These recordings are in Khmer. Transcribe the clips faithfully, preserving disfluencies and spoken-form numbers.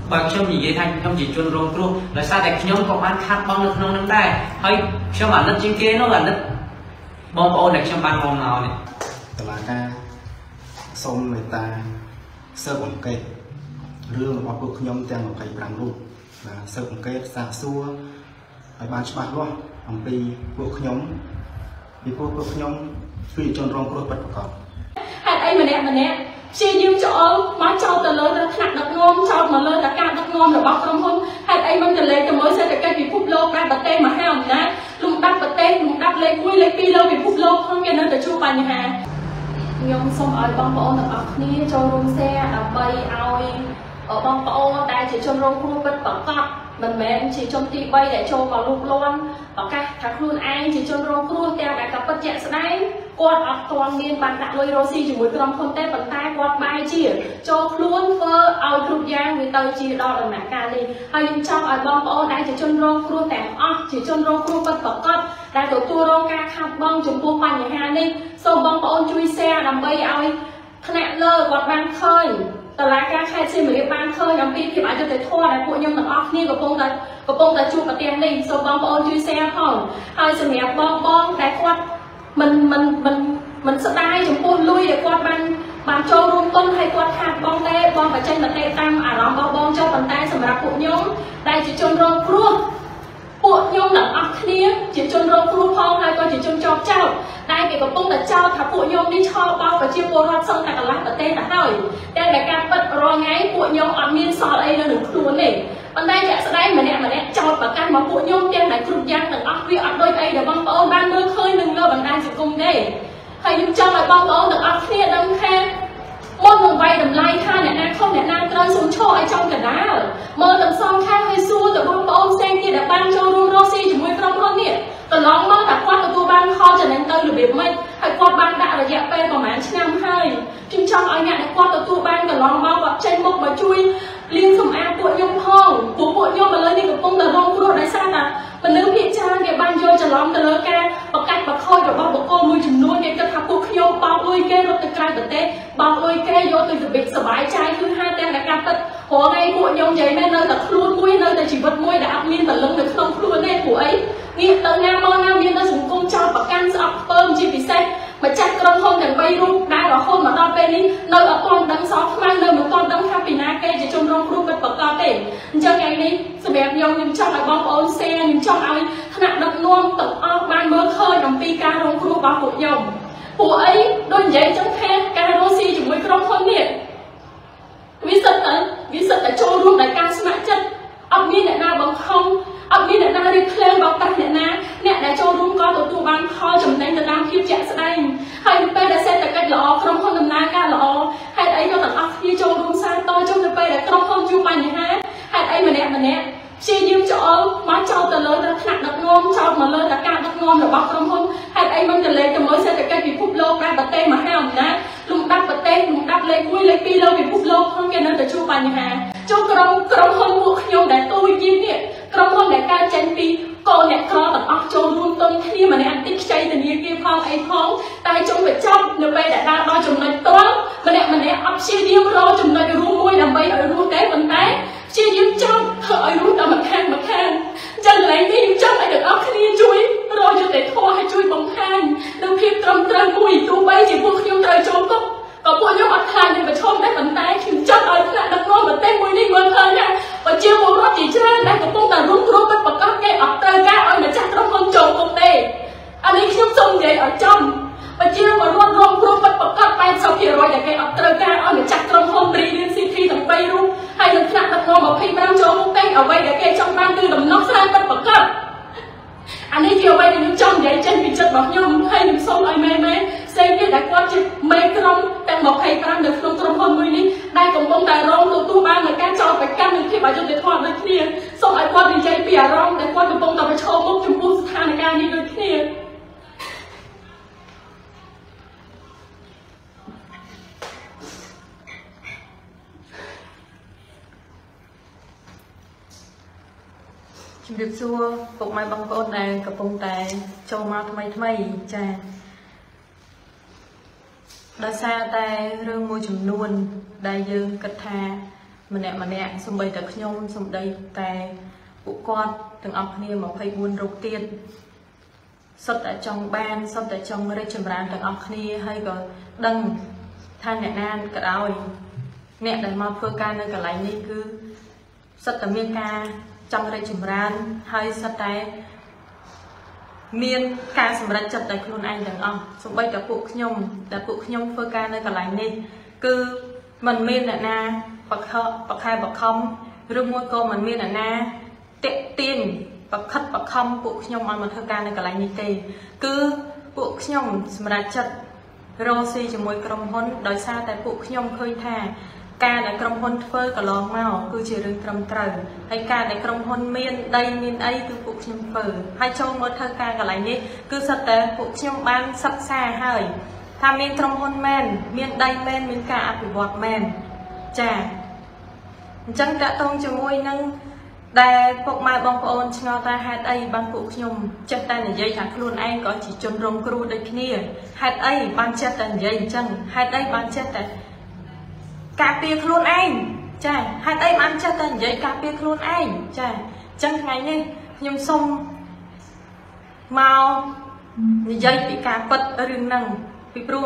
បើខ្ញុំនិយាយថាខ្ញុំជាជនរងគ្រោះដោយសារតែខ្ញុំក៏បានខាត់បងនៅក្នុងនឹងដែរហើយខ្ញុំអាណិតជាងគេនោះអាណិតបងប្អូនដែលខ្ញុំបានមកមកនេះតឡាការសូមមេត្តាស៊ើបអង្កេតរឿងរបស់ពួកខ្ញុំទាំងยี่สิบห้าរូបបាទស៊ើបអង្កេតសាកសួរឲ្យបានច្បាស់លាស់អំពីពួកខ្ញុំពីពួកពួកខ្ញុំជាជនរងគ្រោះពិតប្រាកដហេតុអីម្នាក់ម្នាក់ព្យាយាមច្អល់មកចោលទៅលើទៅថ្នាក់ដឹកនាំចោលមកលើតែការដឹកនាំរបស់ក្រុមហ៊ុនហេតុអីមិនទៅលេខទៅមើលសេដ្ឋកិច្ចពិភពលោកដែលប្រទេសមហាអំណាចលំដាប់ប្រទេសលំដាប់លេខមួយលេខពីរលើពិភពលោកផងគេនៅតែជួបបញ្ហាខ្ញុំសូមឲ្យបងប្អូនទាំងអស់គ្នាចូលរួម share ដើម្បីឲ្យបងប្អូនដែលជាជនរងគ្រោះពិតប្រាកដមិនមែនជាជនទីបីដែលចូលមកលូកលាន់ប្រកាសថាខ្លួនឯងជាជនរងគ្រោះទាំងដែលក៏ពិតជាក់ស្ដែងគាត់អត់ទាន់មានបានដាក់លុយរស់ស៊ីជាមួយក្រុមហ៊ុនទេប៉ុន្តែគាត់បែរជាចូលខ្លួនធ្វើឲ្យគ្រប់យ៉ាងវាទៅជាដល់ដំណាក់កាលនេះហើយខ្ញុំចង់ឲ្យបងប្អូនដែលជាជនរងគ្រោះទាំងអស់ជាជនរងគ្រោះពិតប្រាកដដែលទទួលរងការខាតបង់ចំពោះបញ្ហានេះសូមបងប្អូនជួយ share ដើម្បីឲ្យថ្នាក់លើគាត់បានឃើញតឡាការខេត្តសៀមរាបបានឃើញអំពីភាពអយុត្តិធម៌ដែលពួកខ្ញុំទាំងអស់គ្នាកំពុងតែកំពុងតែជួបប្រទះនេះសូមបងប្អូនជួយ share ផងហើយសម្រាប់បងបងដែលគាត់មិនមិនមិនមិនស្ដាយចំពោះលុយដែលគាត់បានបានចូលរួមទុនហើយគាត់ខាតបង់ទេបងបញ្ចេញមតិតាមអារម្មណ៍របស់បងចុះប៉ុន្តែសម្រាប់ពួកខ្ញុំដែលជាជនរងគ្រោះពួកខ្ញុំទាំងអស់គ្នាជាជនរងគ្រោះផងហើយក៏ជាជនជាប់ចោទដែលគេកំពុងតែចោទថាពួកខ្ញុំនេះឆោបបោកប្រជាពលរដ្ឋសឹងតែកន្លះប្រទេសទៅហើយតែដែលការពិតរាល់ថ្ងៃពួកខ្ញុំអត់មានសល់អីនៅនឹងខ្លួនទេប៉ុន្តែជាក់ស្ដែងម្នាក់ម្នាក់ចោទប្រកាន់មកពួកខ្ញុំទាំងដែលគ្រប់យ៉ាងទាំងអស់វាអត់ដូចអីដែលបងប្អូនបានមើលឃើញនឹងលើបណ្ដាញសង្គមទេហើយខ្ញុំចង់ឲ្យបងប្អូនទាំងអស់គ្នាដឹងថាមុននឹងវាយតម្លៃថាអ្នកណាខុសអ្នកណាត្រូវសូមឈរឲ្យចំកណ្ដាលមើលទាំងសងខាងហើយសួរទៅបងប្អូនផ្សេងទៀតដែលបានចូលរួមរស់ស៊ីជាមួយក្រុមហ៊ុននេះកន្លងមកតែគាត់ទទួលបានផលចំណេញទៅរបៀបម៉េចហើយគាត់បានដាក់រយៈពេលប្រហែលឆ្នាំហើយខ្ញុំចង់ឲ្យអ្នកដែលគាត់ទទួលបានកន្លងមកគាត់ចេញមុខមកជួយលាងសម្អាតពួកខ្ញុំផងពួកពួកខ្ញុំឥឡូវនេះកំពុងតែរងគ្រោះដោយសារតែមនុស្សភាគច្រើនគេបានយកច្រឡំទៅលើការប្រកាច់ប្រខូចរបស់បុគ្គលមួយចំនួនគេគិតថាពួកខ្ញុំបោកលុយគេរត់ទៅក្រៅប្រទេសបោកលុយគេយកទៅរបៀបសុបាយใจគឺហាទាំងតែការពិតព្រោះថ្ងៃពួកខ្ញុំនិយាយមែននៅតែខ្លួនមួយនៅតែជីវិតមួយដែលអត់មានពលឹងនៅក្នុងខ្លួនទេព្រោះអីងាកទៅណាមកណាមាននៅសង្គមចោតប្រកាន់ស្អប់ខ្ពើមជាពិសេសម្ចាស់ក្រុមហ៊ុនទាំងបីរូបដែលរហូតមកដល់ពេលនេះនៅអត់ទាន់ដឹងសោះខ្មៅនៅមិនទាន់ដឹងថាពីណាគេជាជនរងគ្រោះពិតប្រាកដទេអញ្ចឹងថ្ងៃនេះសម្រាប់ខ្ញុំខ្ញុំចង់ឲ្យបងប្អូន share ខ្ញុំចង់ឲ្យថ្នាក់ដឹកនាំទាំងអស់បានមើលឃើញអំពីការរងគ្រោះរបស់ពួកខ្ញុំពួកអីដូចនិយាយចឹងថាការរស់ស៊ីជាមួយក្រុមហ៊ុននេះវាសិតតែវាសិតតែចូលរួមដោយការស្ម័គ្រចិត្តអត់មានអ្នកណាបង្ខំអត់មានអ្នកណារៀបក្លែងបោកប្រាស់អ្នកណាអ្នកដែលចូលរួមក៏ទទួលបានផលចំណេញទៅតាមភាពជាក់ស្ដែងហើយនៅពេលដែលសេដ្ឋកិច្ចល្អក្រុមហ៊ុនដំណើរការល្អហេតុអីក៏ទាំងអស់គ្នាចូលរួមសារតចុះនៅពេលដែលក្រុមហ៊ុនជួបបញ្ហាហេតុអីម្នាក់ម្នាក់ព្យាយាមច្អល់មកចោលទៅលើទៅថ្នាក់ដឹកនាំចោលមកលើតែការដឹកនាំរបស់ក្រុមហ៊ុនហេតុអីមិនទៅលេខទៅមើលសេដ្ឋកិច្ចពិភពលោកដែលប្រទេសមហាអំណាចលំដាប់ប្រទេសលំដាប់លេខមួយលេខពីរលើពិភពលោកផងគេនៅតែជួបបញ្ហាចុះក្រុមក្រុមហ៊ុនពួកខ្ញុំដែលទូយជីនេះក្រុមហ៊ុនដែលកើតចេញពីកូនអ្នកក្រទាំងអស់ចូលរួមទុនគ្នាម្នាក់តិចខ្ចីធនាគារផងអីផងតែចុងបញ្ចប់នៅពេលដែលដល់ដល់ចំណុចត្រង់ម្នាក់ម្នាក់អត់ព្យាយាមរកចំណុចរួមមួយដើម្បីឲ្យរស់ទេប៉ុន្តែព្យាយាមចង់ធ្វើឲ្យរស់ដល់មួយខាងមួយខាងអញ្ចឹងកន្លែងនេះខ្ញុំចង់ឲ្យទាំងអស់គ្នាជួយរកយុត្តិធម៌ឲ្យជួយបង្ហាញនៅភាពត្រឹមត្រូវមួយទោះបីជាពួកខ្ញុំត្រូវចូលគុកក៏ពួកខ្ញុំអត់ខ្លាចនឹងប្រឈមដែរប៉ុន្តែខ្ញុំចង់ឲ្យថ្នាក់ដឹកនាំប្រទេសមួយនេះមើលឃើញថាប្រជាពលរដ្ឋជាច្រើនដែលកំពុងតែរងគ្រោះពិតប្រាកដគេអត់ត្រូវការឲ្យម្ចាស់ក្រុមហ៊ុនចូលគុកទេអានេះខ្ញុំសូមនិយាយឲ្យចំប្រជាពលរដ្ឋរងគ្រោះពិតប្រាកដ แปดสิบเปอร์เซ็นต์ ដែលគេអត់ត្រូវការឲ្យម្ចាស់ក្រុមហ៊ុន Brilliant City ទាំងបីរូបហើយនឹងថ្នាក់ដឹកនាំยี่สิบห้าចូលគុកទេអ្វីដែលគេចង់បានគឺដំណោះស្រាយពិតប្រាកដអានេះជាអ្វីដែលខ្ញុំចង់និយាយចេញពីចិត្តរបស់ខ្ញុំហើយខ្ញុំសូមឲ្យមេមេផ្សេងទៀតដែលគាត់ជាមេក្រុមទាំងยี่สิบห้าនៅក្នុងក្រុមហ៊ុនមួយនេះដែលកំពុងតែរងទទួលបាននូវការចោទប្រកាន់និងភាពអយុត្តិធម៌ដូចគ្នាសូមឲ្យគាត់និយាយពីអារម្មណ៍ដែលគាត់កំពុងតែប្រឈមមុខចំពោះស្ថានភាពនេះដូចគ្នាជំរាបសួរពុកម៉ែបងប្អូនដែលកំពុងតែចូលមកថ្មីថ្មីចា៎ដោយសារតែរឿងមួយចំនួនដែលយើងគិតថាម្នាក់ម្នាក់សំបីតែខ្ញុំសំដីតែពួកគាត់ទាំងអស់គ្នាម្ភៃបួនរូបទៀតសុទ្ធតែចង់បានសុទ្ធតែចង់រីកចម្រើនទាំងអស់គ្នាហើយក៏ដឹងថាអ្នកណាក៏ដោយអ្នកដែលមកធ្វើការនៅកន្លែងនេះគឺសុទ្ធតែមានការចង់រីកចម្រើនហើយសុទ្ធតែមានការសម្រេចចិត្តដោយខ្លួនឯងទាំងអស់សូម្បីតែពួកខ្ញុំតែពួកខ្ញុំធ្វើការនៅកន្លែងនេះគឺมันមានអ្នកណាបកខបខែបខំឬមួយក៏มันមានអ្នកណាតាក់ទាញបខិតបខំពួកខ្ញុំឲ្យមកធ្វើការនៅកន្លែងនេះទេគឺពួកខ្ញុំសម្រេចចិត្តរកស៊ីជាមួយក្រុមហ៊ុនដោយសារតែពួកខ្ញុំឃើញថាការដែលក្រុមហ៊ុនធ្វើកន្លងមកគឺជារឿងត្រឹមត្រូវហើយការដែលក្រុមហ៊ុនមានដីមានអីគឺពួកខ្ញុំធ្វើហើយចូលមកធ្វើការកន្លែងនេះគឺសិតតែពួកខ្ញុំបានសិក្សាហើយថាមានក្រុមហ៊ុនមែនមានដីមែនមានការអភិវឌ្ឍមែនចាអញ្ចឹងតកតងជាមួយនឹងដែលពុកម៉ែបងប្អូនឆ្ងល់ថាហេតុអីបានពួកខ្ញុំចេះតែនិយាយថាខ្លួនឯងក៏ជាជនរងគ្រោះដូចគ្នាហេតុអីបានចេះតែនិយាយអញ្ចឹងហេតុអីបានចេះតែការពារខ្លួនឯងចាហេតុអីបានចេះតែនិយាយការពារខ្លួនឯងចាអញ្ចឹងថ្ងៃនេះខ្ញុំសូមមកនិយាយពីការពិតរឿងហ្នឹងពីព្រោះ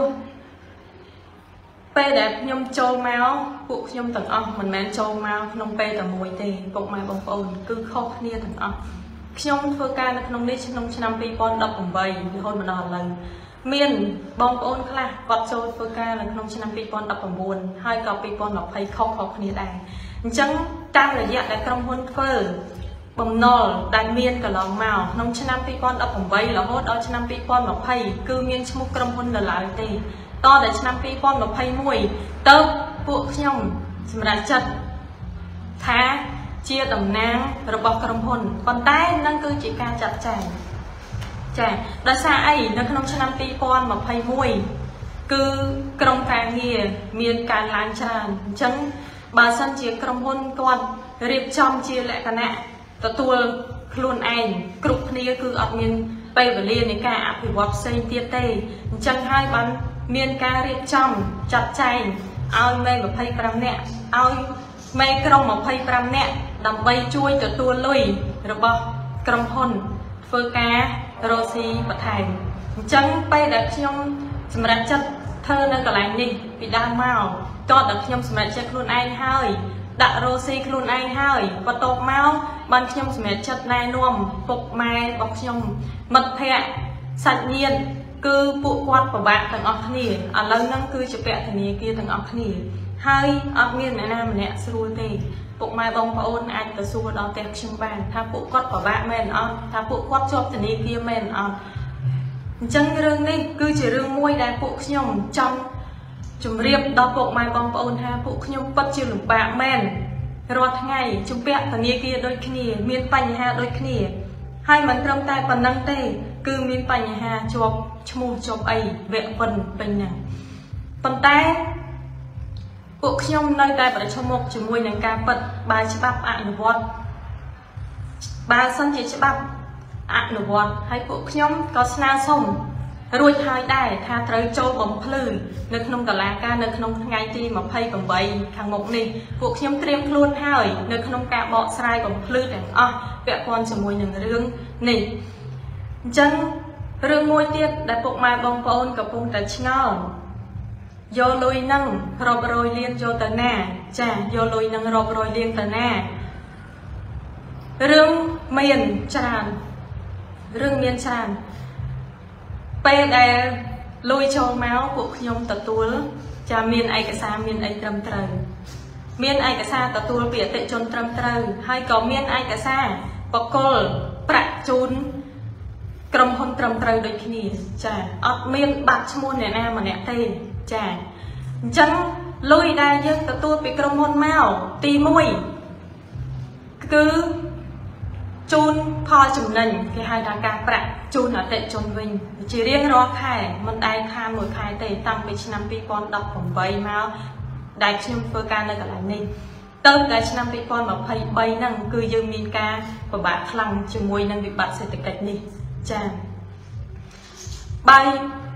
ពេលដែលខ្ញុំចូលមកពួកខ្ញុំទាំងអស់មិនមែនចូលមកក្នុងពេលតែមួយទេពុកម៉ែបងប្អូនគឺខុសគ្នាទាំងអស់ខ្ញុំធ្វើការនៅក្នុងនេះក្នុងឆ្នាំពីរពាន់ដប់ប្រាំបីរហូតមកដល់ឥឡូវមានបងប្អូនខ្លះគាត់ចូលធ្វើការនៅក្នុងឆ្នាំពីរពាន់ដប់ប្រាំបួនហើយក៏ពីរពាន់ยี่สิบខុសៗគ្នាដែរអញ្ចឹងតាមរយៈដែលក្រុមហ៊ុនធ្វើបំណុលដែលមានកន្លងមកក្នុងឆ្នាំពីរពាន់ដប់ប្រាំបីរហូតដល់ឆ្នាំពីរពាន់ยี่สิบគឺមានឈ្មោះក្រុមហ៊ុននៅឡើយទេតដល់ឆ្នាំពីរពាន់ยี่สิบเอ็ดទៅពួកខ្ញុំសម្រាប់ចិត្តថាជាតំណាងរបស់ក្រុមហ៊ុនប៉ុន្តែនឹងគឺជាការចាត់ចែងចាដោយសារអីនៅក្នុងឆ្នាំពីរពាន់ยี่สิบเอ็ดគឺក្រុមការងារមានការឡើងច្រើនអញ្ចឹងបើសិនជាក្រុមហ៊ុនគាត់រៀបចំជាលក្ខណៈទទួលខ្លួនឯងគ្រប់គ្នាគឺអត់មានពេលវេលានៃការអភិវឌ្ឍផ្សេងទៀតទេអញ្ចឹងហើយបានមានការរៀបចំចាត់ចែងឲ្យមេยี่สิบห้าនាក់ឲ្យមេក្រុមยี่สิบห้าនាក់ដើម្បីជួយទទួលលុយរបស់ក្រុមហ៊ុនធ្វើការរកស៊ីបន្ថែមអញ្ចឹងពេលដែលខ្ញុំសម្រាប់ចិត្តធ្វើនៅកន្លែងនេះពីដើមមកតោះតែខ្ញុំសម្រាប់ចិត្តខ្លួនឯងហើយដាក់រកស៊ីខ្លួនឯងហើយបន្ទាប់មកបានខ្ញុំសម្រាប់ចិត្តណែនាំពុកម៉ែរបស់ខ្ញុំមិត្តភ័ក្តិសាច់ញាតិគឺពួកគាត់ពិបាកទាំងអស់គ្នាឥឡូវហ្នឹងគឺជាពធនាគារទាំងអស់គ្នាហើយអត់មានអ្នកណាម្នាក់ស្រួលទេពុកម៉ែបងប្អូនអាចទៅសួរដល់ផ្ទះខ្ញុំបានថាពួកគាត់ពិបាកមែនអត់ថាពួកគាត់ជាប់ធនាគារមែនអត់អញ្ចឹងរឿងនេះគឺជារឿងមួយដែលពួកខ្ញុំចង់ជម្រាបដល់ពុកម៉ែបងប្អូនថាពួកខ្ញុំពិតជាលំបាកមែនរាល់ថ្ងៃជំពាក់ធនាគារដូចគ្នាមានបញ្ហាដូចគ្នាហើយមិនត្រឹមតែប៉ុណ្្នឹងទេគឺមានបញ្ហាជាប់ឈ្មោះជាប់អីវគ្គវិនពេញហ្នឹងប៉ុន្តែពួកខ្ញុំនៅតែប្រឈមមុខជាមួយនឹងការពិតបើច្បាប់អនុវត្តបើសិនជាច្បាប់អនុវត្តហើយពួកខ្ញុំក៏ស្នើសុំរួចហើយដែរថាត្រូវចូលបំភ្លឺនៅក្នុងតុលាការនៅក្នុងថ្ងៃទីยี่สิบแปดខាងមុខនេះពួកខ្ញុំត្រៀមខ្លួនហើយនៅក្នុងការបកស្រាយបំភ្លឺទាំងអស់ពាក់ព័ន្ធជាមួយនឹងរឿងនេះអញ្ចឹងរឿងមួយទៀតដែលពុកម៉ែបងប្អូនកំពុងតែឆ្ងល់យកលុយនឹងរាប់រយលានយកទៅណាចាយកលុយនឹងរាប់រយលានទៅណារឿងមានច្រើនរឿងមានច្រើនពេលដែលលុយចូលមកពួកខ្ញុំទទួលចាមានឯកសារមានអីត្រឹមត្រូវមានឯកសារទទួលពីអតិជនត្រឹមត្រូវហើយក៏មានឯកសារបកគលប្រាក់ជូនក្រុមហ៊ុនត្រឹមត្រូវដូចគ្នាចាអត់មានបាត់ឈ្មោះអ្នកណាម្នាក់ទេចាអញ្ចឹងលុយដែលយើងទទួលពីក្រុមហ៊ុនមកទីមួយគឺជូនផលចំណេញគេហៅថាការប្រាក់ជូនអតិថិជនវិញជារៀងរាល់ខែមិនដែលខានមួយខែទេតាំងពីឆ្នាំពីរពាន់ដប់ប្រាំបីមកដែលខ្ញុំធ្វើការនៅកន្លែងនេះទៅដល់ឆ្នាំពីរពាន់ยี่สิบสามហ្នឹងគឺយើងមានការពិបាកខ្លាំងជាមួយនឹងវិបត្តិសេដ្ឋកិច្ចនេះចា៎បើ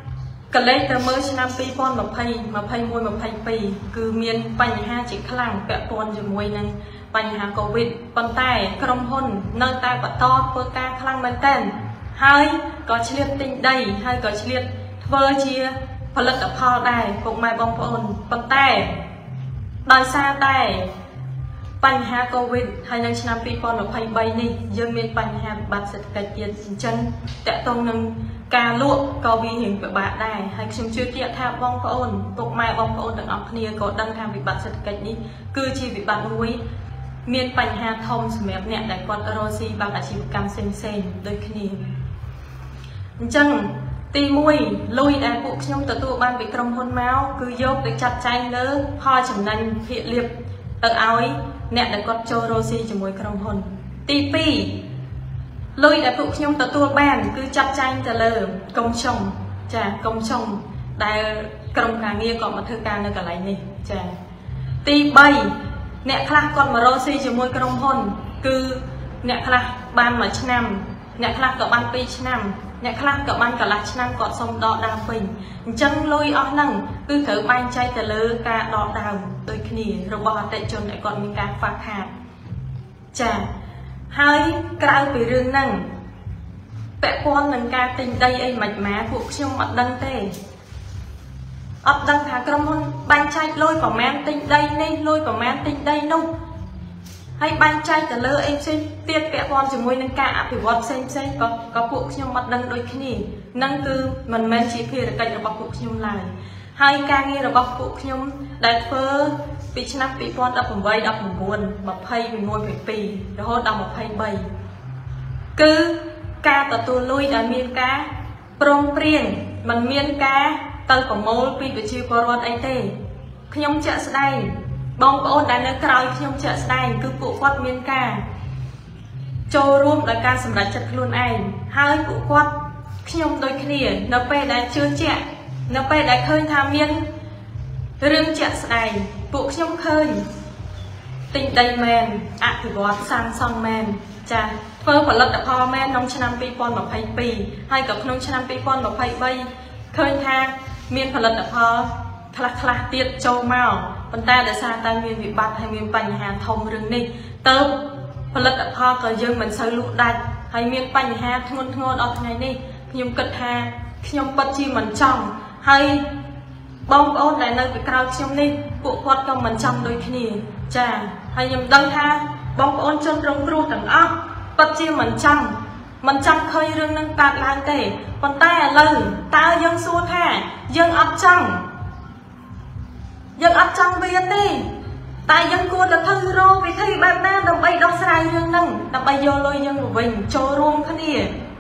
កលេសទៅមើលឆ្នាំពីរពាន់ម្ភៃម្ភៃមួយម្ភៃពីរគឺមានបញ្ហាជាខ្លាំងពាក់ព័ន្ធជាមួយនឹងបញ្ហាកូវីដប៉ុន្តែក្រុមហ៊ុននៅតែបន្តធ្វើការខ្លាំងមែនទែនហើយក៏ឆ្លៀតទិញដីហើយក៏ឆ្លៀតធ្វើជាផលិតផលដែរពុកម៉ែបងប្អូនប៉ុន្តែដោយសារតែបញ្ហាកូវីដហើយនៅឆ្នាំពីរពាន់ម្ភៃបីនេះយើងមានបញ្ហាវិបត្តិសេដ្ឋកិច្ចទៀតអញ្ចឹងតកតងនឹងការលក់ក៏វារៀងពិបាកដែរហើយខ្ញុំជឿជាក់ថាបងប្អូនពុកម៉ែបងប្អូនទាំងអស់គ្នាក៏ដឹងថាវិបត្តិសេដ្ឋកិច្ចនេះគឺជាវិបត្តិមួយមានបញ្ហាធំសម្រាប់អ្នកដែលគាត់រកស៊ីbằngអាជីវកម្មផ្សេងៗដូចគ្នាអញ្ចឹងទីមួយលុយដែលពួកខ្ញុំទទួលបានពីក្រុមហ៊ុនមកគឺយកទៅចាត់ចែងលើផលចំណេញភាគលាភទៅឲ្យអ្នកដែលគាត់ចូលរកស៊ីជាមួយក្រុមហ៊ុនទីពីរលុយដែលពួកខ្ញុំទទួលបានគឺចាត់ចែងទៅលើកុំឆុងចាកុំឆុងដែលក្រុមការងារគាត់មកធ្វើការនៅកន្លែងនេះចាទីបីអ្នកខ្លះគាត់មករកស៊ីជាមួយក្រុមហ៊ុនគឺអ្នកខ្លះបានមួយឆ្នាំអ្នកខ្លះក៏បានពីរឆ្នាំអ្នកខ្លះក៏បានកន្លះឆ្នាំគាត់សុំដកដើមវិញអញ្ចឹងលុយអស់ហ្នឹងគឺត្រូវបែងចែកទៅលើការដកដើមដូចគ្នារបស់អតិថិជនដែលគាត់មានការខ្វះខាតចាហើយក្រៅពីរឿងហ្នឹងពាក់ព័ន្ធនឹងការទិញដីអីមិនម៉ាពួកខ្ញុំអត់ដឹងទេអត់ដឹងថាក្រុមហ៊ុនបែងចែកលុយប្រមាណទិញដីនេះលុយប្រមាណទិញដីនោះហើយបែងចែកទៅលើអីផ្សេងទៀតពាក់ព័ន្ធជាមួយនឹងការអភិវឌ្ឍផ្សេងផ្សេងក៏ក៏ពួកខ្ញុំអត់ដឹងដូចគ្នានឹងគឺមិនមែនជាភារកិច្ចរបស់ពួកខ្ញុំឡើយហើយការងាររបស់ពួកខ្ញុំដែលធ្វើពីឆ្នាំពីរពាន់ដប់ប្រាំ8 ដប់9 20 21 22រហូតដល់ម្ភៃបីគឺការទទួលលុយដែលមានការព្រមព្រៀងមិនមានការទៅប្រមូលពីប្រជាពលរដ្ឋអីទេខ្ញុំជាក់ស្ដែងបងប្អូនដែលនៅក្រៅខ្ញុំជាក់ស្ដែងគឺពួកគាត់មានការចូលរួមដោយការសម្រេចចិត្តខ្លួនឯងហើយពួកគាត់ខ្ញុំដូចគ្នានៅពេលដែលជឿជាក់នៅពេលដែលឃើញថាមានរឿងជាក់ស្ដែងពួកខ្ញុំឃើញទិញដីមែនអភិវឌ្ឍសាងសង់មែនចាធ្វើផលិតផលមែនក្នុងឆ្នាំពីរពាន់ម្ភៃពីរហើយក៏ក្នុងឆ្នាំពីរពាន់ម្ភៃបីឃើញថាមានផលិតផលខ្លះខ្លះទៀតចូលមកប៉ុន្តែដោយសារតែមានវិបត្តិហើយមានបញ្ហាធំរឿងនេះទៅផលិតផលក៏យើងមិនសូវលក់ដាច់ហើយមានបញ្ហាធ្ងន់ធ្ងរដល់ថ្ងៃនេះខ្ញុំគិតថាខ្ញុំពិតជាមិនចង់ហើយបងប្អូនដែលនៅពីក្រោយខ្ញុំនេះពួកគាត់ក៏មិនចង់ដូចគ្នាចាហើយខ្ញុំដឹងថាបងប្អូនជនរងគ្រោះទាំងអស់ពិតជាមិនចង់មិនចង់ឃើញរឿងនឹងកើតឡើងទេប៉ុន្តែឥឡូវតើយើងសួរថាយើងអត់ចង់យើងអត់ចង់វាទេតែយើងគួរតែធ្វើរកវិធីបែបណាដើម្បីដោះស្រាយរឿងហ្នឹងដើម្បីយកលុយយើងទៅវិញចូលរួមគ្នា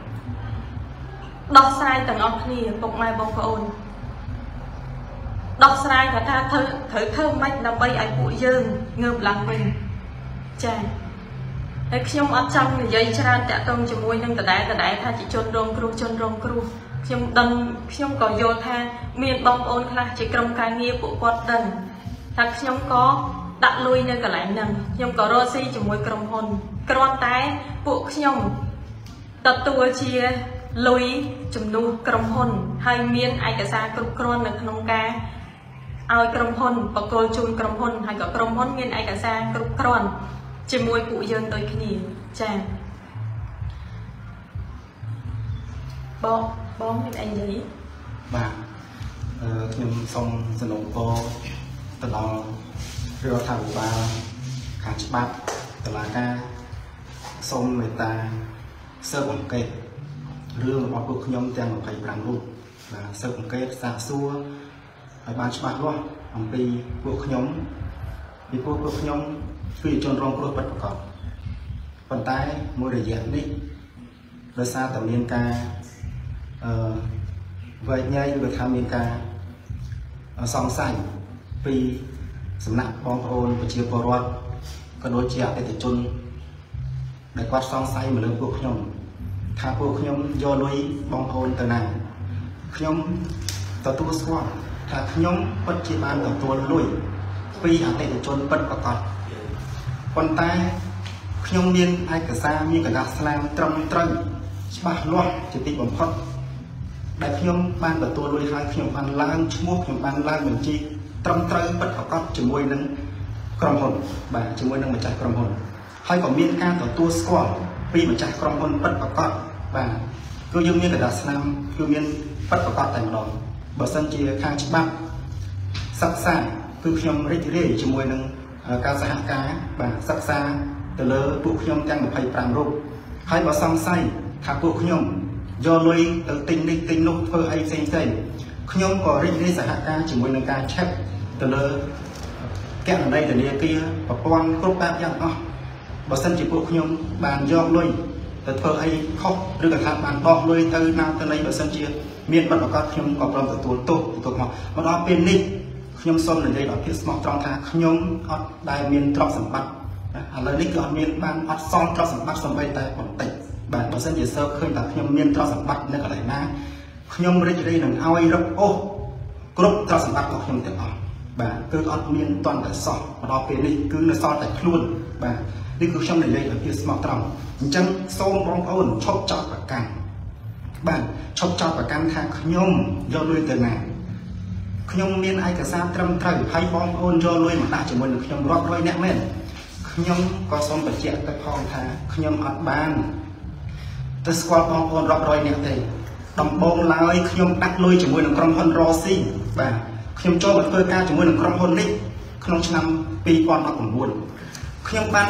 ដោះស្រាយទាំងអស់គ្នាពុកម៉ែបងប្អូនដោះស្រាយថាថាត្រូវត្រូវធ្វើម៉េចដើម្បីឲ្យពួកយើងងើបឡើងវិញចា៎ហើយខ្ញុំអត់ចង់និយាយច្រើនតាក់ទងជាមួយនឹងដដែលដដែលថាជាជនរងគ្រោះជនរងគ្រោះខ្ញុំដឹងខ្ញុំក៏យល់ថាមានបងប្អូនខ្លះជាក្រុមការងារពួកគាត់ដឹងថាខ្ញុំក៏ដាក់លុយនៅកន្លែងហ្នឹងខ្ញុំក៏រកស៊ីជាមួយក្រុមហ៊ុនគ្រាន់តែពួកខ្ញុំទទួលជាលុយជំនួសក្រុមហ៊ុនហើយមានឯកសារគ្រប់គ្រាន់នៅក្នុងការឲ្យក្រុមហ៊ុនបកគលជូនក្រុមហ៊ុនហើយក៏ក្រុមហ៊ុនមានឯកសារគ្រប់គ្រាន់ជាមួយពួកយើងដូចគ្នាចា៎បងបងមានអីនិយាយបាទអឺខ្ញុំសូមសំណូមពរទៅដល់រដ្ឋាភិបាលខាងច្បាប់តុលាការសូមមេត្តាស៊ើបអង្កេតរឿងរបស់ពួកខ្ញុំទាំងម្ភៃប្រាំរូបបាទស៊ើបអង្កេតសាកសួរឲ្យបានច្បាស់លាស់អំពីពួកខ្ញុំពីពួកពួកខ្ញុំគឺជនរងគ្រោះពិតប្រាកដប៉ុន្តែមួយរយៈនេះដោយសារតែមានការអឺវែកញែកឬថាមានការសង្ស័យពីសំណាក់បងប្អូនប្រជាពលរដ្ឋក៏ដូចជាអតិថិជនដែលគាត់សង្ស័យមកលើពួកខ្ញុំថាពួកខ្ញុំយកលុយបងប្អូនទៅណាខ្ញុំទទួលស្គាល់ថាខ្ញុំពិតជាបានទទួលលុយពីអតិថិជនពិតប្រាកដប៉ុន្តែខ្ញុំមានឯកសារមានកណ្ដាស់ស្លាមត្រឹមត្រូវច្បាស់លាស់ជាទីបំផុត đại khuyên ban và tôi lui hai khuyên ban lang mua khuyên ban lang mình chi trong trời bất hợp cấp chỉ môi nâng cầm hồn và chỉ môi nâng mình chạy cầm hồn hay còn miên ca của tôi squat vì mình chạy cầm hồn bất hợp cấp và cứ như miên cái đà nam cứ miên bất hợp cấp thành đòn bờ sân chia khang chích băng sắc xa cứ khuyên rít rít chỉ môi nâng ca xã cá và sắc xa từ lơ tụ khuyên đang một thầy prang rục hay bảo song say thả tụ khuyên do lôi từ tinh đi tinh nút phơi ai xem xem khuyên có rít rít xã cá chỉ môi nâng ca chép từ lơ cái ở đây từ đây kia và quan cốt bạc dạng ọ bà sân chỉ bộ khuyên bàn do lôi từ phơi ai khóc đưa cả thằng bàn bọc lôi từ nào từ đây bà sân chia miền bắc có khuyên có lòng từ tuột tuột tuột họ mà đó bên đi khuyên xôm ở đây là cái smart trong thang khuyên ở đại miền trong sản phẩm à là đi ở miền ban ở son trong sản phẩm xong bay tại quảng tỉnh bản bà sân chỉ sơ khơi là khuyên miền trong sản phẩm nên ở đây na khuyên đây đây là ao ai rất ô group trong sản phẩm có khuyên tiền ọ bà cứ ở miền toàn tại sọ mà đó bên đi cứ là so tại luôn bà đi cứ trong này đây là cái smart trong chân xôm bóng ôn chốt chọc và càng bạn chọc chọc và càng thang khuyên do nuôi từ này khuyên miền ai cả sao trầm trời hay bóng ôn do nuôi mà đã chỉ muốn được khuyên rót rồi nè men khuyên có xôm bật chẹt tập phong thà khuyên ở bàn từ squat bóng ôn rót rồi nè thì đồng bông lái khuyên đặt lôi chỉ muốn được trong hơn rossi bà khuyên cho một cơ ca chỉ muốn được trong hơn đi không cho năm pi con nó cũng buồn khuyên ban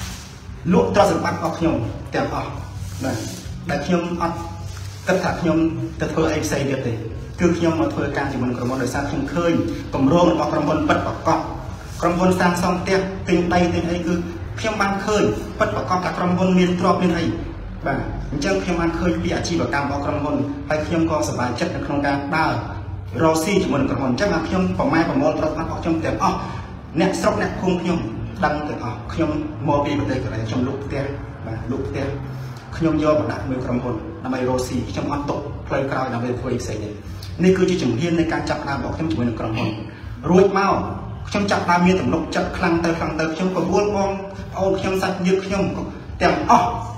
lụa cho sự bắt học khuyên đẹp học này đại khuyên ăn tất cả khuyên tất thơ ai xây được thì cứ khuyên một cơ ca chỉ muốn được một đời sang khuyên khơi cầm rôn hoặc trong hơn bật vào cọp trong hơn sang xong tiếp tình tay tình ấy cứ khuyên ban khơi bật vào cọp cả trong hơn miền trọ bên ấy và chân khuyên ban khơi bị chi vào cam vào trong hơn hay khuyên co sự bài chất được không ca đa Rossi chỉ muốn còn chắc là khuyên vào mai vào môn rất bắt họ trong tiệm ọ nẹt sốc nẹt khung khuyên đăng từ ọ khuyên mô bị vấn đề của này trong lúc tiền và lúc tiền khuyên do một đại mười cầm hồn năm nay Rossi trong ăn tục play crowd làm về quay xây này nên cứ chỉ chừng hiênในการจับตาบอกtrong chỉ muốn cầm hồn ruột mau trongจับตามีtổng lụcจับคลังเตอคลังเตอtrong có buôn bom ôn trong sạch như trong tiệm ọ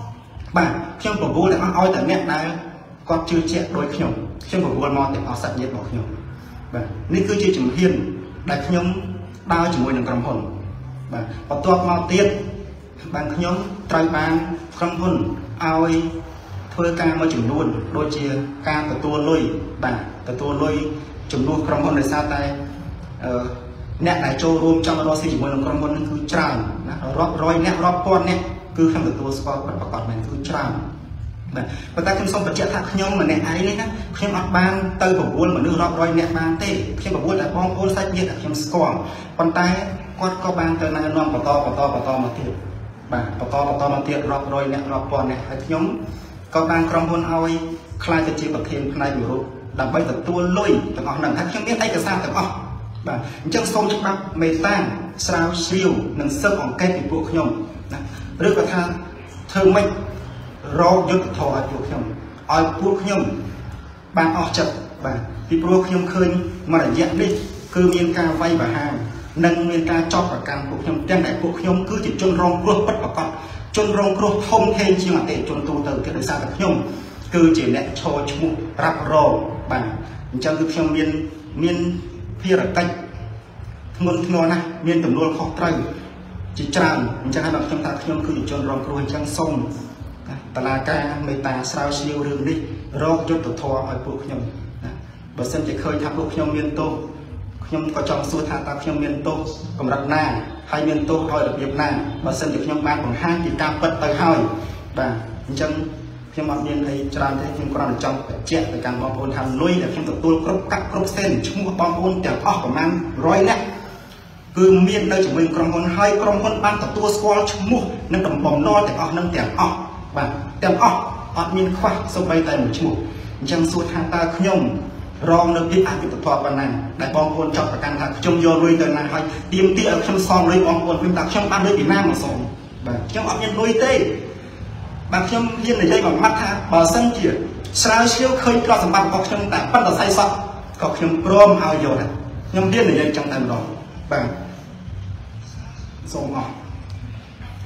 bà trong có buôn để ăn oi tại nẹt này còn chưa chết đôi khuyên trong có buôn mò tiệm ọ sạch nhiệt bảo khuyên bà nên cứ chỉ chừng hiên đại khuyên đau chỉ muốn cầm hồn vàตัวมาเตี้ยบางขยมไตรบางคำพุ่นเอาไอ้เพื่อการมาจุ่มนวลโดยเชี่ยการกับตัวลุยบ่ากับตัวลุยจุ่มนวลคำพุ่นในซาไตเนี่ยไหนโจรวมจังรอสิจุ่มนวลคำพุ่นนั่นคือจานนะรอบร้อยเนี่ยรอบก้อนเนี่ยคือคำกับตัวสปอร์ตประกอบมันคือจานนะแต่ถ้าคุณส่งปัจจัยทางขยมมาในไอ้นี่นะขยมอัดบางเตยผมวนเหมือนนึกรอบร้อยเนี่ยบางเต้ขยมผมวนแต่บองโอนไซเย็ดขยมสกอร์ปันไตก็ก็บางเตยนายนอมปตอปตอปตอมาเทียบบ่าปตอปตอมาเทียบรอบร้อยเนี่ยรอบก้อนเนี่ยไอ้ขยมก็บางครองพลเอาไอ้คลายจะจีบประเทศพนัยอยู่รูดับใบตัดตัวลุยแต่ออกหนังถ้าขยมเบี้ยไอ้กระซ่าแต่ออกบ่าจังส่งจับเมตันสาวชิวหนังเสื้อของแก่ติดพวกขยมนะเรื่องกระทางเธอไม่รอยุดถอดพวกขยมเอาพวกขยมบางออกจับบ่าที่พวกขยมเคยมาได้ยัดดิคือมีการไฟบ่าห้างนั่งมีการจอบประกันพวกขยมแต่ไหนพวกขยมคือจิตจนรองกลัวปัดประกอบจนรองกลัวทมเทนชิงเตะจนตัวเติร์ที่ได้สร้างพวกขยมคือจิตเนี่ยโชว์ชุบรับรองบ่าจังคือขยมมีมีพิรตัยเงินทนนะมีตำรวจขอไตรจิตจางจังให้แบบขยมตาขยมคือจนรองกลัวจังส่งตลาดการเมตาสาวชิวเรื่องนี้รอกยุดตัวทอให้พวกขยมบางสิ่งจะเคยทำพวกขยมเมียนโตขยมก็จองสู้ทางตาขยมเมียนโตกำลังหน้าให้เมียนโตคอยระเบียบหน้าบางสิ่งจะขยมบ้านของห้างติดตามเปิดไปให้บ่าจังขยมเมียนไอ้จานที่ขยมกำลังจองเจ็บในการบอลโอนทำลุยแต่ขยมตัวตัวครบกักครบเส้นชุ่มบอลโอนแต่ออกประมาณร้อยเนี่ยคือเมียนเลยจะมีกรมพลให้กรมพลบ้านตัวสกอลชุ่มนั่งตำบอมนอแต่ออกนั่งแต่ออกบ่าแต่ออกออกมีนควักสบายใจหมดชุ่มจังสู้ทางตาขยมรองนึกพิจารณาตัวตัววันนั้นได้บองคนจับประกันทางจมโยนลุยเดินนานให้เตรียมเตี้ยเอาช่างซองลุยบองคนพิมพ์ตักช่างบ้านลุยปีหน้ามาส่งแบบช่างออกยันลุยเต้บางช่างเพี้ยนในใจแบบมัดฮะบ่อสังเกตสาวเชี่ยวเคยกรอดสมบัติออกช่างแต่ปั้นต่อไซซับก็ช่างพร้อมเอาโยนช่างเพี้ยนในใจจังแต่รองแบบส่งออก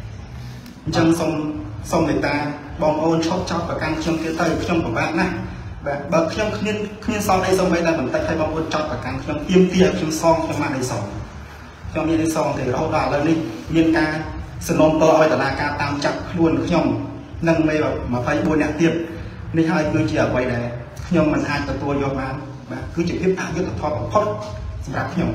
จังส่งส่งในตาบองโอนชอบจับประกันช่างเตี้ยเต้ช่างของบ้านนะបើខ្ញុំគ្មានគ្មានសងអីសូម្បីតែបន្តិចហើយបងប្អូនចង់ប្រកាន់ខ្ញុំទៀមទាខ្ញុំសងខ្ញុំបានអីសងខ្ញុំមានអីសងទេរហូតដល់ឥឡូវនេះមានការសំណូមពរឲ្យតឡាការតាមចាប់ខ្លួនខ្ញុំនិងមេម្ភៃបួនអ្នកទៀតនេះហើយគឺជាអ្វីដែលខ្ញុំមិនអាចទទួលយកបានបាទគឺជាភាពអយុត្តិធម៌បំផុតសម្រាប់ខ្ញុំ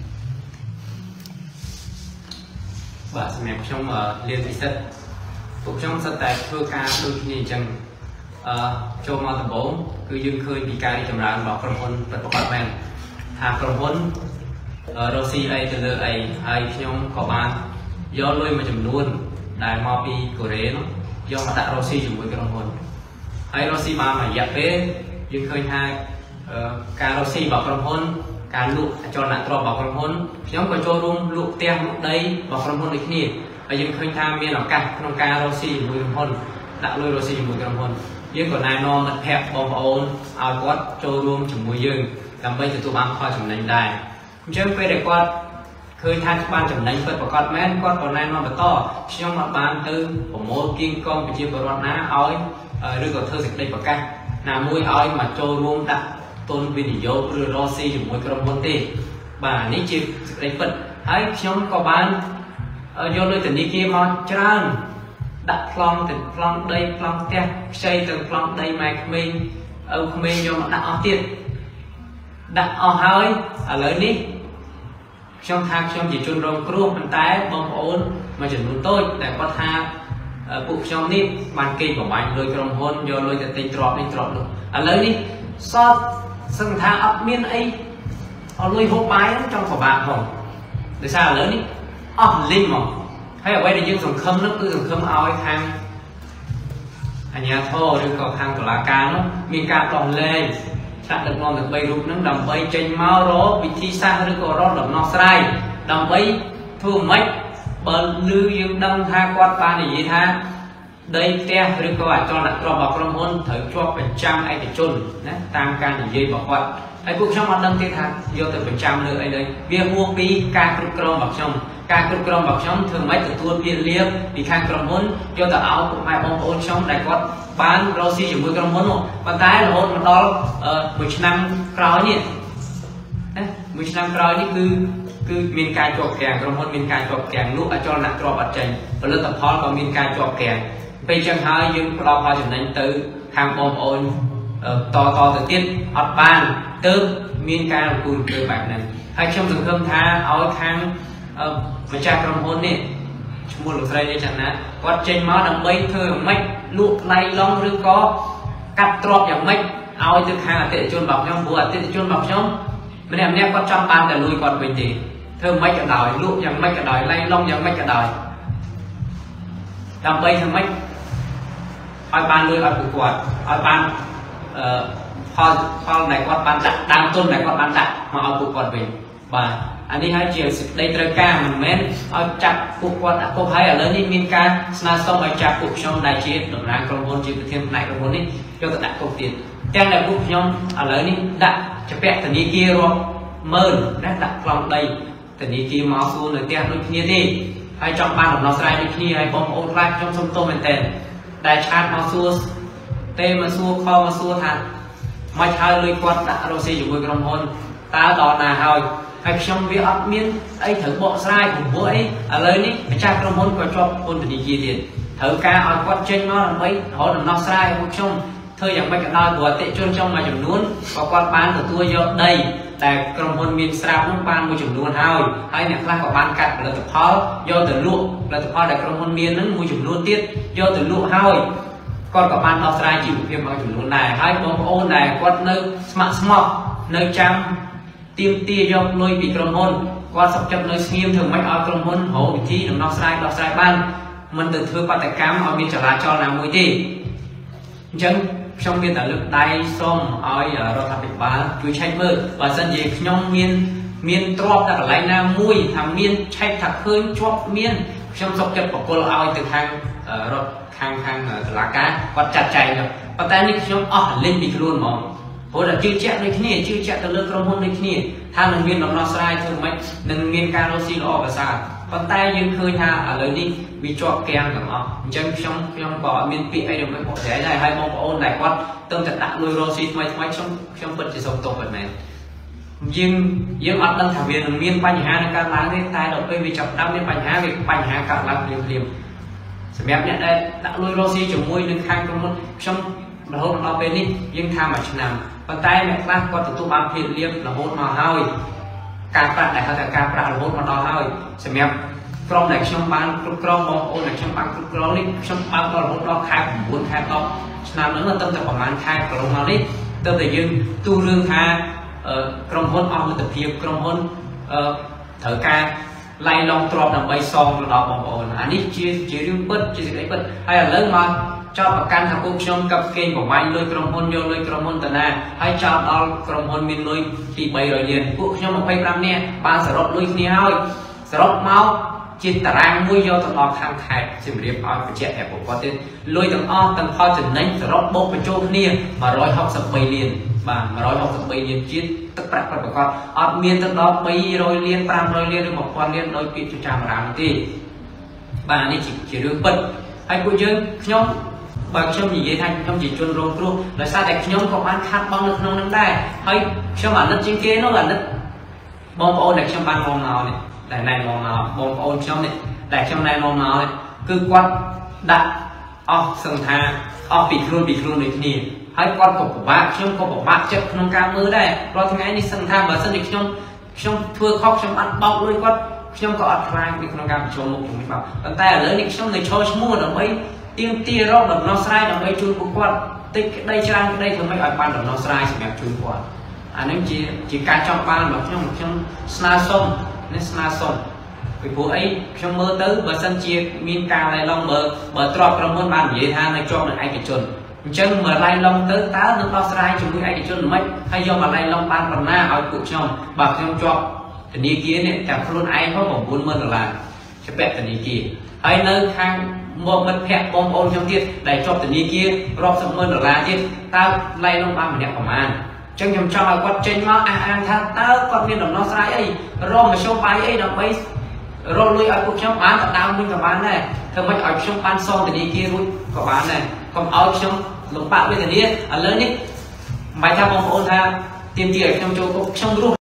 បាទសម្រាប់ខ្ញុំលៀនពិសិដ្ឋពួកខ្ញុំសិតតែធ្វើការដូចគ្នាអញ្ចឹងអឺចូលមកដំបូងគឺយើងឃើញពីការរីកចម្រើនរបស់ក្រុមហ៊ុនពិតប្រាកដមែនថាក្រុមហ៊ុនរកស៊ីអីទៅលើអីហើយខ្ញុំក៏បានយកលុយមួយចំនួនដែលមកពីកូរ៉េនោះយកមកដាក់រកស៊ីជាមួយក្រុមហ៊ុនហើយរកស៊ីបានមួយរយៈពេលយើងឃើញថាការរកស៊ីរបស់ក្រុមហ៊ុនការលក់អចលនទ្រព្យរបស់ក្រុមហ៊ុនខ្ញុំក៏ចូលរួមលក់ផ្ទះលក់ដីរបស់ក្រុមហ៊ុនដូចគ្នាហើយយើងឃើញថាមានឱកាសក្នុងការរកស៊ីជាមួយក្រុមហ៊ុនដាក់លុយរកស៊ីជាមួយក្រុមហ៊ុនយើងក៏ណែនាំមិត្តភ័ក្តិបងប្អូនឲ្យគាត់ចូលរួមជាមួយយើងដើម្បីទទួលបានផលចំណេញដែរអញ្ចឹងពេលដែលគាត់ឃើញថាបានចំណេញពិតប្រាកដមែនគាត់ក៏ណែនាំបន្តខ្ញុំអត់បានទៅប្រមូលគៀងកងប្រជាពលរដ្ឋណាឲ្យឬក៏ធ្វើសេចក្តីប្រកាសណាមួយឲ្យមកចូលរួមដាក់ទុនវិនិយោគឬរកស៊ីជាមួយក្រុមហ៊ុនទេបាទនេះជាសេចក្តីពិតហើយខ្ញុំក៏បានយកលុយធនាគារមកច្រើនដាក់ប្លង់ទៅប្លង់ដីប្លង់ផ្ទះខ្ចីទៅប្លង់ដីម៉ែក្មេងឪក្មេងយកមកដាក់អស់ទៀតដាក់អស់ហើយឥឡូវនេះខ្ញុំថាខ្ញុំជាជនរងគ្រោះប៉ុន្តែបងប្អូនមួយចំនួនតូចតែគាត់ថាពួកខ្ញុំនេះបានគេបំបញ្ញលុយក្រុមហ៊ុនយកលុយទៅទិញទ្រព្យនេះទ្រព្យនោះឥឡូវនេះសតសឹងថាអត់មានអីអត់លុយហូបបាយចង់ពិបាកផងដោយសារឥឡូវនេះអស់លីងមកហើយអ្វីដែលយើងសង្ឃឹមនោះគឺសង្ឃឹមឲ្យខាងអាជ្ញាធរឬក៏ខាងតុលាការនោះមានការដោះលែងថ្នាក់ដឹកនាំទាំងបីរូបហ្នឹងដើម្បីចេញមករកវិធីសាស្ត្រឬក៏រកដំណោះស្រាយដើម្បីធ្វើម៉េចបើឮយើងដឹងថាគាត់បាននិយាយថាដីផ្ទះឬក៏អចលនទ្រព្យរបស់ក្រុមហ៊ុនត្រូវជាប់បញ្ចាំឯកជនណាតាមការនិយាយរបស់គាត់ហើយពួកខ្ញុំអត់ដឹងទេថាយកទៅបញ្ចាំលើអីទេវាហួសពីការគ្រប់គ្រងរបស់ខ្ញុំការគ្រប់គ្រងរបស់ខ្ញុំធ្វើម៉េចទទួលពាក្យលាភពីខាងក្រុមហ៊ុនយកទៅឲ្យពុកម៉ែបងប្អូនខ្ញុំដែលគាត់បានរកស៊ីជាមួយក្រុមហ៊ុននោះប៉ុន្តែរហូតមកដល់មួយឆ្នាំក្រោយនេះណាមួយឆ្នាំក្រោយនេះគឺគឺមានការជាប់គាំងក្រុមហ៊ុនមានការជាប់គាំងលក់អចលនទ្រព្យអត់ចេញផលិតផលក៏មានការជាប់គាំងពេលចឹងហើយយើងផ្ដល់ផលចំណេញទៅខាងបងប្អូនតតទៅទៀតអត់បានទៅមានការរំពឹងទៅបែបហ្នឹងហើយខ្ញុំសង្ឃឹមថាឲ្យខាងម្ចាស់ក្រុមហ៊ុននេះឈ្មោះលោកស្រីនេះចាណាគាត់ចេញមកដើម្បីធ្វើយ៉ាងម៉េចលក់ថ្លៃឡងឬក៏កាត់ទ្រព្យយ៉ាងម៉េចឲ្យទៅខាងអតិថិជនរបស់ខ្ញុំព្រោះអតិថិជនរបស់ខ្ញុំម្នាក់ម្នាក់គាត់ចង់បានតែលុយគាត់វិញទេធ្វើម៉េចក៏ដោយលក់យ៉ាងម៉េចក៏ដោយឡៃឡងយ៉ាងម៉េចក៏ដោយដើម្បីធ្វើម៉េចឲ្យបានលុយឲ្យពួកគាត់ឲ្យបានអឺផលផលដែលគាត់បានដាក់ដើមទុនដែលគាត់បានដាក់មកឲ្យពួកគាត់វិញបាទអានេះហើយជាសេចក្តីត្រូវការមិនមែនឲ្យចាប់ពួកគាត់ដាក់គុកហើយឥឡូវនេះមានការស្នើសុំឲ្យចាប់ពួកខ្ញុំដែលជាតំណាងក្រុមហ៊ុនជាប្រធានផ្នែកក្រុមហ៊ុននេះយកទៅដាក់គុកទៀតទាំងដែលពួកខ្ញុំឥឡូវនេះដាក់ជាពាក់ធនាគាររាប់ម៉ឺនណាដាក់ប្លង់ដីធនាគារមកសួរនៅផ្ទះដូចគ្នាទេហើយចង់បានដំណោះស្រាយដូចគ្នាហើយបងប្អូនខ្លះខ្ញុំសុំទោសមែនតើដែលឆាតមកសួរទេមកសួរខមកសួរថាមិនហើយលុយគាត់ដាក់រកស៊ីជាមួយក្រុមហ៊ុនតើដល់ណាហើយហើយខ្ញុំវាអត់មានអីត្រូវបកស្រាយព្រោះអីឥឡូវនេះម្ចាស់ក្រុមហ៊ុនក៏ជាប់ពន្ធនាគារទៀតត្រូវការឲ្យគាត់ចេញមកដើម្បីរកដំណោះស្រាយឲ្យពួកខ្ញុំធ្វើយ៉ាងម៉េចក៏ដោយព្រោះអតិថិជនខ្ញុំមួយចំនួនក៏គាត់បានទទួលយកដីតែក្រុមហ៊ុនមានស្រាប់នោះបានមួយចំនួនហើយហើយអ្នកខ្លះក៏បានកាត់ផលិតផលយកទៅលក់ផលិតផលដែលក្រុមហ៊ុនមាននឹងមួយចំនួនទៀតយកទៅលក់ហើយគាត់ក៏បានដោះស្រាយជីវភាពមួយចំនួនដែរហើយបងប្អូនដែលគាត់នៅស្ម័គ្រស្មោះនៅចាំទៀមទាយកលុយពីក្រុមហ៊ុនគាត់សុខចិត្តនៅស្ងៀមធ្វើមិនឲ្យក្រុមហ៊ុនរកវិធីដំណោះស្រាយដោះស្រាយបានមិនទៅធ្វើបាតកម្មឲ្យមានចលាចលណាមួយទេអញ្ចឹងខ្ញុំមានតែលើកដៃសូមឲ្យរដ្ឋាភិបាលជួយឆែកមើលបើសិនជាខ្ញុំមានមានទ្រព្យតែកន្លែងណាមួយថាមានឆែកថាឃើញជាប់មានខ្ញុំសុខចិត្តបកគលឲ្យទៅខាងរដ្ឋខាងខាងតុលាការគាត់ចាត់ចែងទៅប៉ុន្តែនេះខ្ញុំអស់លេងពីខ្លួនហ្មងព្រោះតែជឿជាក់ដូចគ្នាជឿជាក់ទៅលើក្រុមហ៊ុនដូចគ្នាថានឹងមានដំណោះស្រាយធ្វើម៉េចនឹងមានការរកស៊ីល្អប្រសើរប៉ុន្តែយើងឃើញថាឥឡូវនេះវាជាប់គាំងទាំងអស់អញ្ចឹងខ្ញុំខ្ញុំក៏មានពាក្យអីដើម្បីបកស្រាយដែរហើយបងប្អូនដែលគាត់ទៅតែដាក់លុយរកស៊ីថ្មីថ្មីខ្ញុំខ្ញុំពិតជាសូមទោសប៉ុណ្ណេះយើងយើងអត់ដឹងថាវានឹងមានបញ្ហានៅកើតឡើងទេតែដល់ពេលវាចាប់ដើមមានបញ្ហាវាបញ្ហាកើតឡើងភ្លាមភ្លាមសម្រាប់អ្នកដែលដាក់លុយរកស៊ីជាមួយនឹងខាងក្រុមហ៊ុនខ្ញុំរហូតដល់ពេលនេះយើងថាមួយឆ្នាំប៉ុន្តែអ្នកខ្លះគាត់ទទួលបានភាពលៀបរហូតមកហើយការប្រាក់ដែលហៅថាការប្រាក់រហូតមកដល់ហើយសម្រាប់ក្រុមដែលខ្ញុំបានគ្រប់គ្រងបងប្អូនដែលខ្ញុំបានគ្រប់គ្រងនេះខ្ញុំបើកដល់រហូតដល់ខែ9ខែ10ឆ្នាំហ្នឹងទៅតែប្រហែលខែកន្លងមកនេះទៅតែយើងទូរឿងថាក្រុមហ៊ុនអស់មិត្តភាពក្រុមហ៊ុនត្រូវការឡៃឡងទ្របដើម្បីសងទៅដល់បងប្អូនអានេះជាជារឿងពិតជាសេចក្តីពិតហើយឥឡូវមកចោទប្រកាន់ថាពួកខ្ញុំកັບគេងប្រវាញ់លុយក្រុមហ៊ុនយកលុយក្រុមហ៊ុនទៅណាហើយចោទដល់ក្រុមហ៊ុនមានលុយពី300លានពួកខ្ញុំ25នាក់បានសរុបលុយគ្នាហើយសរុបមកជាតារាងមួយយកទៅដល់ខាងខេត្តជំរាបឲ្យបញ្ជាក់តែប្រព័ន្ធទៀតលុយទាំងអស់ទាំងផលចំណេញសរុបបូកបញ្ចូលគ្នា163លានបាទ163លានជាតិទឹកប្រាក់ប្រកបអត់មានទៅដល់300លាន500លានឬ1000លានដោយពាក្យចាំរាមទេបាទនេះជារឿងពិតហើយពួកយើងខ្ញុំបើខ្ញុំនិយាយថាខ្ញុំជាជនរងគ្រោះដោយសារតែខ្ញុំក៏បានខាត់បងនៅក្នុងនឹងដែរហើយខ្ញុំអាណិតជាងគេនោះអាណិតបងប្អូនដែលខ្ញុំបានមកមកនេះដែលណែនាំមកបងប្អូនខ្ញុំនេះដែលខ្ញុំណែនាំមកគឺគាត់ដាក់អស់សឹងថាអស់ពីខ្លួនពីខ្លួនដូចគ្នាហើយគាត់ក៏ពិបាកខ្ញុំក៏ពិបាកចិត្តក្នុងការមើលដែររាល់ថ្ងៃនេះសឹងថាបើសិនជាខ្ញុំខ្ញុំធ្វើខុសខ្ញុំអត់បោកលុយគាត់ខ្ញុំក៏អត់ខ្លាចពីក្នុងការប្រជុំមុខជាមួយបាទប៉ុន្តែឥឡូវនេះខ្ញុំនៅឈរឈ្មោះដើម្បីទៀងទារកដំណោះស្រាយដើម្បីជួយពួកគាត់តិចក្តីច្រើនក្តីធ្វើម៉េចឲ្យបានដំណោះស្រាយសម្រាប់ជួយគាត់អានេះជាជាការចង់បានរបស់ខ្ញុំខ្ញុំស្នើសុំនេះស្នើសុំពីព្រោះអីខ្ញុំមើលទៅបើសិនជាមានការឡៃឡំបើបើទ្របក្រុមហ៊ុនបាននិយាយថានៅជាប់នឹងឯកជនអញ្ចឹងមកឡៃឡំទៅតើនឹងដោះស្រាយជាមួយឯកជនមិនហើយយកមកឡៃឡំបានប៉ុណ្ណាឲ្យពួកខ្ញុំបើខ្ញុំជាប់ធនាគារនេះតែខ្លួនឯងផង90000ដុល្លារជាពាក់ធនាគារហើយនៅខាងមកមិត្តភ័ក្តិបងប្អូនខ្ញុំទៀតដែលជាប់ធនាគាររាប់សិបម៉ឺនដុល្លារទៀតតើឡៃឡំបានម្នាក់ប្រមាណអញ្ចឹងខ្ញុំចង់ឲ្យគាត់ចេញមកអះអាងថាតើគាត់មានដំណោះស្រាយអីរកមធ្យោបាយអីដើម្បីរកលុយឲ្យពួកខ្ញុំបានទៅដើមវិញក៏បានដែរធ្វើម៉េចឲ្យខ្ញុំបានសងធនាគាររួចក៏បានដែរកុំឲ្យខ្ញុំលំបាកវេទនាឥឡូវនេះមិនបាច់ថាបងប្អូនថាទាមទារឲ្យខ្ញុំចូលគុកខ្ញុំរស់